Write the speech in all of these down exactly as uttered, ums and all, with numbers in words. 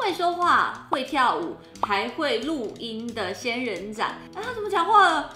会说话、会跳舞，还会录音的仙人掌。啊，他怎么讲话了？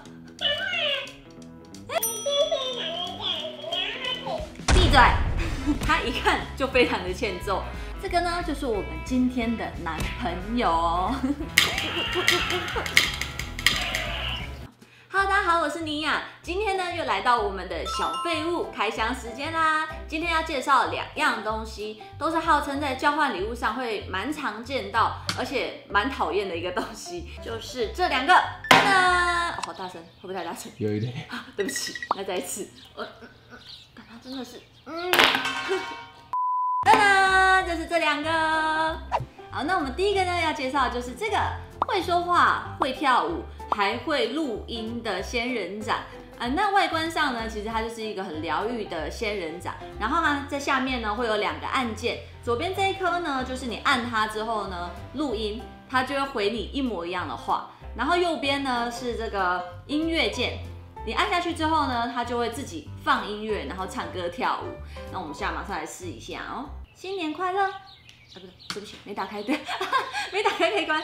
闭嘴！他一看就非常的欠揍。这个呢，就是我们今天的男朋友。Hello， 大家好，我是尼亚。今天呢，又来到我们的小废物开箱时间啦。今天要介绍两样东西，都是号称在交换礼物上会蛮常见到，而且蛮讨厌的一个东西，就是这两个。噔噔，哦，好大声，会不会太大声？ 有一点。 啊，对不起，那再一次。呃，嗯嗯，但它真的是，嗯。噔噔，就是这两个。好，那我们第一个呢要介绍的就是这个会说话、会跳舞，还会录音的仙人掌。啊、呃，那外观上呢，其实它就是一个很疗愈的仙人掌。然后呢，在下面呢会有两个按键，左边这一颗呢，就是你按它之后呢，录音，它就会回你一模一样的话。然后右边呢是这个音乐键，你按下去之后呢，它就会自己放音乐，然后唱歌跳舞。那我们现在马上来试一下哦，新年快乐！啊，不对，对不起，没打开，对，没打开开关。啊，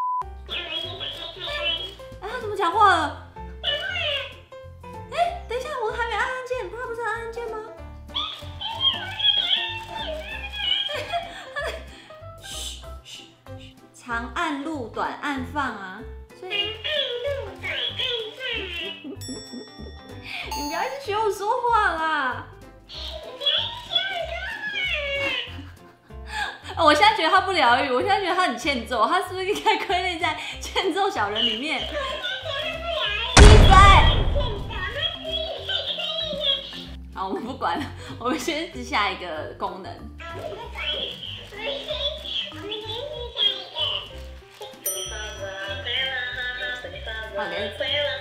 他怎么讲话了？哎，等一下，我还没按按键，他不是按按键吗？嘘嘘嘘，长按录，短按放啊。所以，你不要一直学我说话啦！我现在觉得他不疗愈，我现在觉得他很欠揍，他是不是应该归类在欠揍小人里面？闭嘴！好，我们不管了，我们先试下一个功能。好嘞。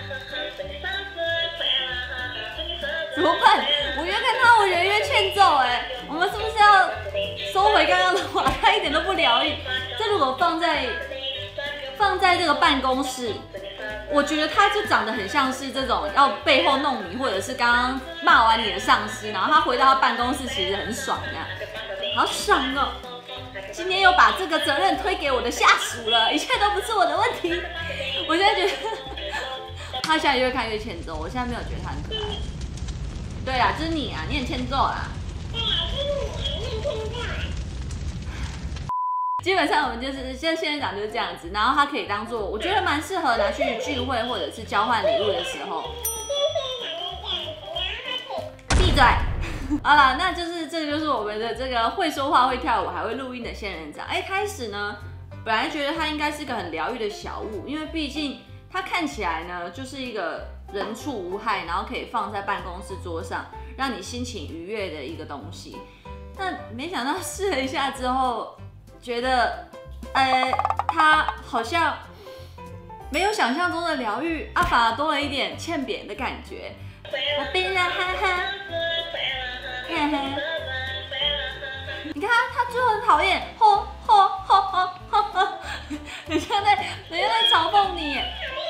怎么办？我越看他，我人越欠揍哎！我们是不是要收回刚刚的话？他一点都不疗愈。这如果放在放在这个办公室，我觉得他就长得很像是这种要背后弄你，或者是刚刚骂完你的上司，然后他回到他办公室其实很爽这样，好爽哦！今天又把这个责任推给我的下属了，一切都不是我的问题。我现在觉得他现在越看越欠揍，我现在没有觉得他很可爱。对啦，就是你啊，你很欠揍啦。对啊，就是你啊，你很欠揍。基本上我们就是现在仙人掌就是这样子，然后它可以当做，我觉得蛮适合拿去聚会或者是交换礼物的时候。闭嘴！好了，那就是这个就是我们的这个会说话、会跳舞、还会录音的仙人掌。哎，开始呢，本来觉得它应该是一个很疗愈的小物，因为毕竟它看起来呢就是一个人畜无害，然后可以放在办公室桌上，让你心情愉悦的一个东西。但没想到试了一下之后，觉得，呃，它好像没有想象中的疗愈，啊，反而多了一点欠扁的感觉。别让哈哈，嘿嘿，你看他，他最后很讨厌，吼吼吼吼吼吼，人家在，人家在嘲讽你。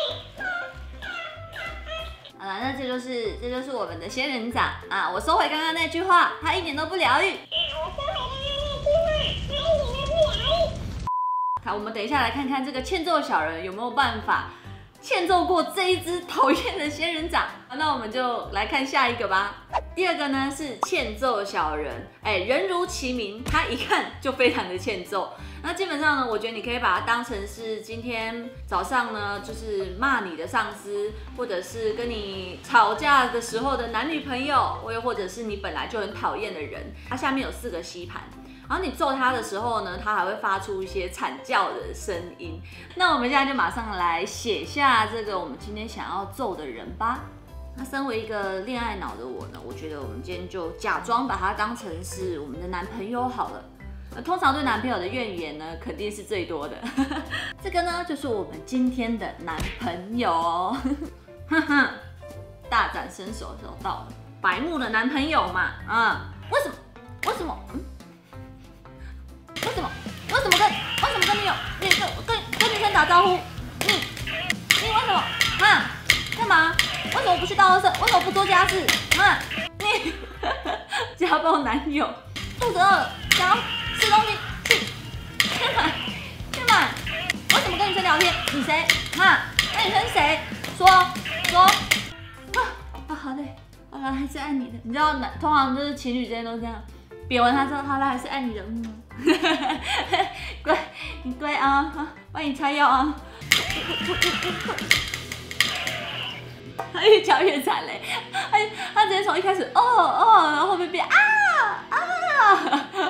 好了，那这就是这就是我们的仙人掌啊！我收回刚刚那句话，它一点都不疗愈。我收回刚刚那句话，它一点都不疗愈。好，我们等一下来看看这个欠揍小人有没有办法欠揍过这一只讨厌的仙人掌。那我们就来看下一个吧。第二个呢是欠揍小人，哎，人如其名，他一看就非常的欠揍。那基本上呢，我觉得你可以把它当成是今天早上呢，就是骂你的上司，或者是跟你吵架的时候的男女朋友，又或者是你本来就很讨厌的人。它下面有四个吸盘，然后你揍他的时候呢，他还会发出一些惨叫的声音。那我们现在就马上来写下这个我们今天想要揍的人吧。那身为一个恋爱脑的我呢，我觉得我们今天就假装把他当成是我们的男朋友好了。通常对男朋友的怨言呢，肯定是最多的。这个呢，就是我们今天的男朋友。大展身手的时候到了，白目的男朋友嘛，啊、嗯，为什么？为什么？嗯，为什么？为什么跟为什么跟女友、女跟跟跟女生打招呼？你你为什么？啊，干嘛？为什么不去倒垃圾？为什么不做家事？啊，你家暴男友，肚子饿了，想要吃东西，去干嘛？ 照片，你谁？哈，那女生谁？说说啊啊，好累，好了，还是爱你的。你知道，通常就是情侣之间都这样，扁完他之后，好了，还是爱你的。嗯，乖，你乖啊，好，帮你擦药啊。他越叫越惨嘞，他他直接从一开始哦哦，然后后面变啊啊。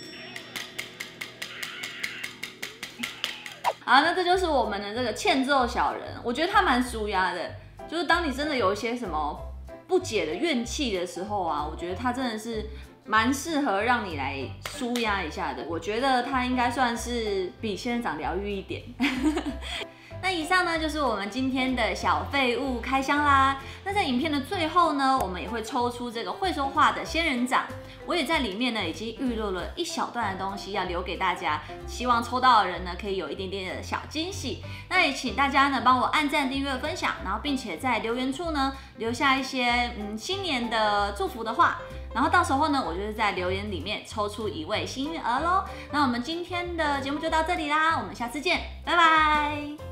好，那这就是我们的这个欠揍小人，我觉得他蛮舒压的。就是当你真的有一些什么不解的怨气的时候啊，我觉得他真的是蛮适合让你来舒压一下的。我觉得他应该算是比仙人掌疗愈一点。那以上呢就是我们今天的小废物开箱啦。那在影片的最后呢，我们也会抽出这个会说话的仙人掌。我也在里面呢已经预录了一小段的东西要留给大家，希望抽到的人呢可以有一点点的小惊喜。那也请大家呢帮我按赞、订阅、分享，然后并且在留言处呢留下一些嗯新年的祝福的话。然后到时候呢，我就是在留言里面抽出一位幸运儿咯。那我们今天的节目就到这里啦，我们下次见，拜拜。